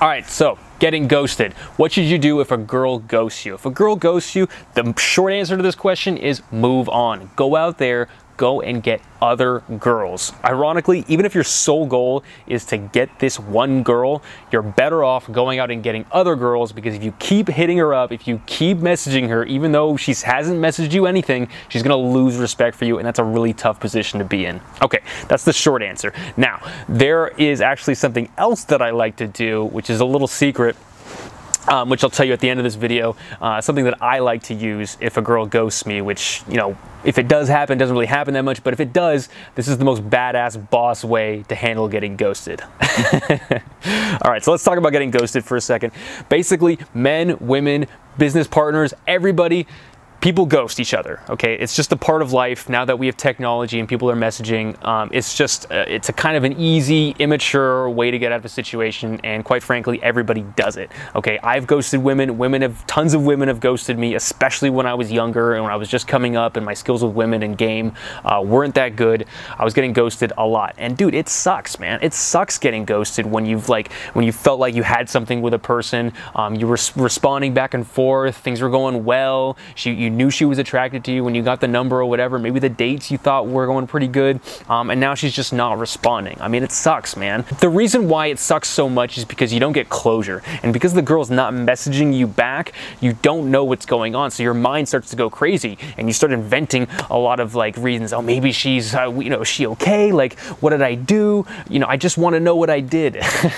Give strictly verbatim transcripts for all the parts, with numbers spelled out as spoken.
All right, so getting ghosted. What should you do if a girl ghosts you? If a girl ghosts you, the short answer to this question is move on. Go out there, go and get other girls. Ironically, even if your sole goal is to get this one girl, you're better off going out and getting other girls, because if you keep hitting her up, if you keep messaging her, even though she hasn't messaged you anything, she's gonna lose respect for you, and that's a really tough position to be in. Okay, that's the short answer. Now, there is actually something else that I like to do, which is a little secret, Um, which I'll tell you at the end of this video, uh, something that I like to use if a girl ghosts me, which, you know, if it does happen, doesn't really happen that much, but if it does, this is the most badass boss way to handle getting ghosted. All right, so let's talk about getting ghosted for a second. Basically, men, women, business partners, everybody, people ghost each other, okay? It's just a part of life now that we have technology and people are messaging. Um, it's just, uh, it's a kind of an easy, immature way to get out of a situation, and quite frankly, everybody does it, okay? I've ghosted women. Women have, tons of women have ghosted me, especially when I was younger and when I was just coming up and my skills with women and game uh, weren't that good. I was getting ghosted a lot. And dude, it sucks, man. It sucks getting ghosted when you've like, when you felt like you had something with a person, um, you were responding back and forth, things were going well, she, you knew she was attracted to you when you got the number or whatever, maybe the dates you thought were going pretty good, um, and now she's just not responding. I mean, it sucks, man. The reason why it sucks so much is because you don't get closure, and because the girl's not messaging you back, you don't know what's going on, so your mind starts to go crazy, and you start inventing a lot of like reasons. Oh, maybe she's, uh, you know, is she okay? Like, what did I do? You know, I just want to know what I did.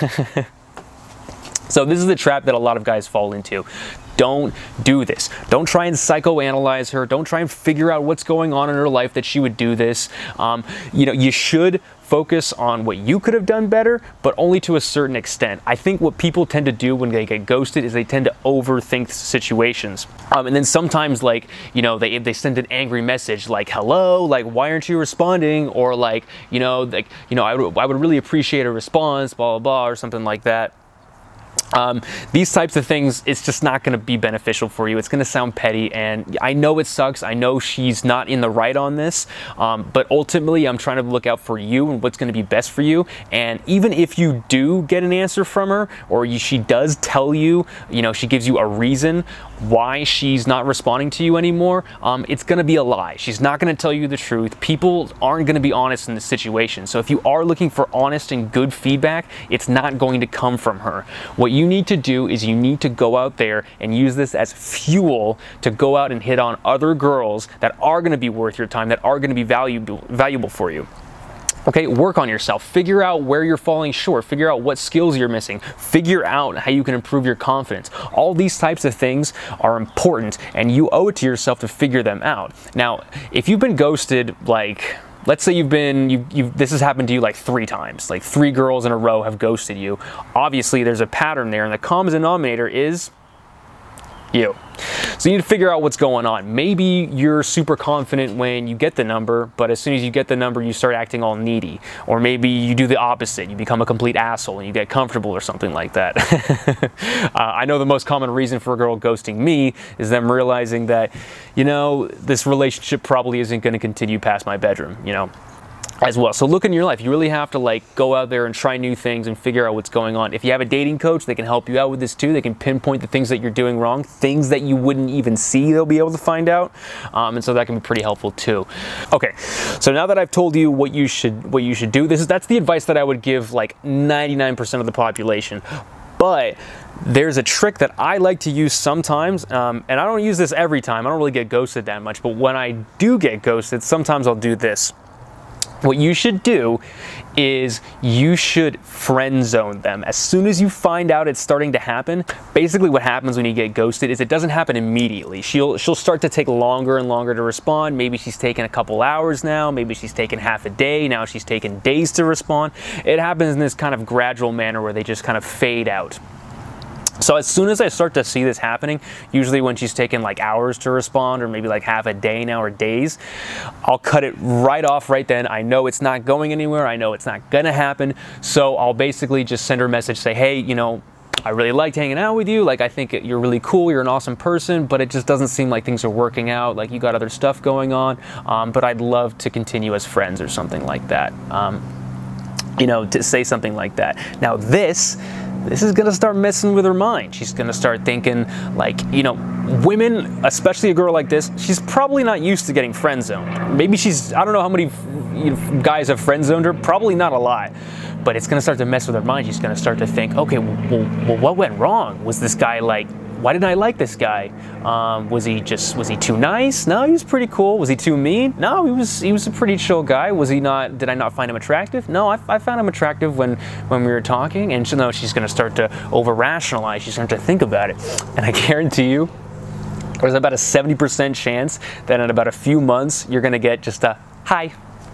So this is the trap that a lot of guys fall into. Don't do this. Don't try and psychoanalyze her. Don't try and figure out what's going on in her life that she would do this. Um, you know, you should focus on what you could have done better, but only to a certain extent. I think what people tend to do when they get ghosted is they tend to overthink situations. Um, and then sometimes, like, you know, they, they send an angry message like, hello, like, why aren't you responding? Or like, you know, like, you know, I would, I would really appreciate a response, blah, blah, blah, or something like that. Um, these types of things, it's just not going to be beneficial for you. It's going to sound petty, and I know it sucks. I know she's not in the right on this, um, but ultimately I'm trying to look out for you and what's going to be best for you. And even if you do get an answer from her, or you, she does tell you, you know, she gives you a reason why she's not responding to you anymore, um, it's going to be a lie. She's not going to tell you the truth. People aren't going to be honest in this situation. So if you are looking for honest and good feedback, it's not going to come from her. What you need to do is you need to go out there and use this as fuel to go out and hit on other girls that are going to be worth your time, that are going to be valuable, valuable for you. Okay, work on yourself. Figure out where you're falling short. Figure out what skills you're missing. Figure out how you can improve your confidence. All these types of things are important, and you owe it to yourself to figure them out. Now, if you've been ghosted, like, let's say you've been, you, you've, this has happened to you like three times, like three girls in a row have ghosted you. Obviously, there's a pattern there, and the common denominator is you. So you need to figure out what's going on. Maybe you're super confident when you get the number, but as soon as you get the number, you start acting all needy. Or maybe you do the opposite. You become a complete asshole and you get comfortable or something like that. uh, I know the most common reason for a girl ghosting me is them realizing that, you know, this relationship probably isn't going to continue past my bedroom, you know, as well. So look in your life. You really have to like go out there and try new things and figure out what's going on. If you have a dating coach, they can help you out with this too. They can pinpoint the things that you're doing wrong, things that you wouldn't even see, they'll be able to find out. Um, and so that can be pretty helpful too. Okay, so now that I've told you what you should what you should do, this is that's the advice that I would give like ninety-nine percent of the population. But there's a trick that I like to use sometimes, um, and I don't use this every time. I don't really get ghosted that much, but when I do get ghosted, sometimes I'll do this. What you should do is you should friend zone them. As soon as you find out it's starting to happen, basically what happens when you get ghosted is it doesn't happen immediately. She'll, she'll start to take longer and longer to respond. Maybe she's taking a couple hours now. Maybe she's taking half a day. Now she's taking days to respond. It happens in this kind of gradual manner where they just kind of fade out. So as soon as I start to see this happening, usually when she's taking like hours to respond or maybe like half a day now or days, I'll cut it right off right then. I know it's not going anywhere. I know it's not gonna happen. So I'll basically just send her a message, say, hey, you know, I really liked hanging out with you. Like, I think you're really cool. You're an awesome person, but it just doesn't seem like things are working out. Like, you got other stuff going on, um, but I'd love to continue as friends or something like that. Um, you know, to say something like that. Now this, this is gonna start messing with her mind. She's gonna start thinking like, you know, women, especially a girl like this, she's probably not used to getting friend zoned. Maybe she's, I don't know how many you know, guys have friend zoned her, probably not a lot. But it's gonna start to mess with her mind. She's gonna start to think, okay, well, well what went wrong? Was this guy like, why didn't I like this guy? Um, was he just, was he too nice? No, he was pretty cool. Was he too mean? No, he was, he was a pretty chill guy. Was he not, did I not find him attractive? No, I, I found him attractive when, when we were talking. And so now she's gonna start to over-rationalize. She's gonna start to think about it. And I guarantee you, there's about a seventy percent chance that in about a few months, you're gonna get just a hi.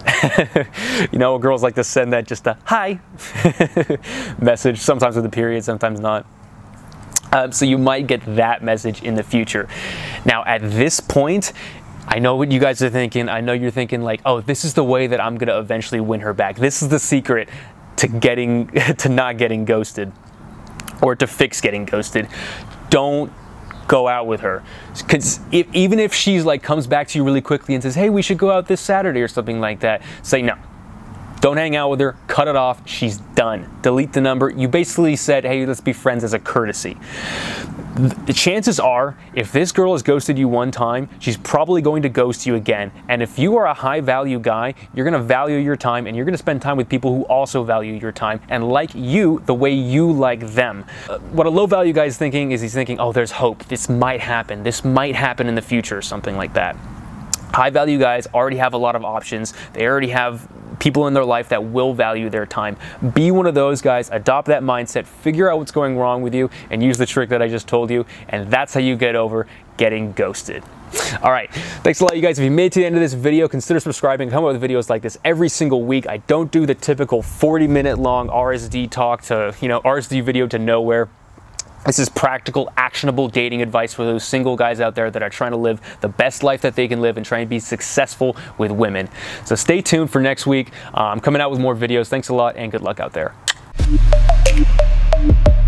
You know, girls like to send that just a hi message, sometimes with a period, sometimes not. Um, so you might get that message in the future. Now, at this point, I know what you guys are thinking. I know you're thinking like, oh, this is the way that I'm gonna eventually win her back. This is the secret to getting, to not getting ghosted, or to fix getting ghosted. Don't go out with her. Because if, even if she's like comes back to you really quickly and says, hey, we should go out this Saturday or something like that, say no. Don't hang out with her, cut it off, she's done. Delete the number. You basically said, hey, let's be friends as a courtesy. The chances are, if this girl has ghosted you one time, she's probably going to ghost you again. And if you are a high value guy, you're gonna value your time and you're gonna spend time with people who also value your time and like you the way you like them. Uh, what a low value guy is thinking is he's thinking, oh, there's hope. This might happen. This might happen in the future, or something like that. High value guys already have a lot of options. They already have people in their life that will value their time. Be one of those guys, adopt that mindset, figure out what's going wrong with you, and use the trick that I just told you, and that's how you get over getting ghosted. All right, thanks a lot, you guys. If you made it to the end of this video, consider subscribing. Come up with videos like this every single week. I don't do the typical forty minute long R S D talk to, you know, R S D video to nowhere. This is practical, actionable dating advice for those single guys out there that are trying to live the best life that they can live and trying to be successful with women. So stay tuned for next week. Uh, I'm coming out with more videos. Thanks a lot and good luck out there.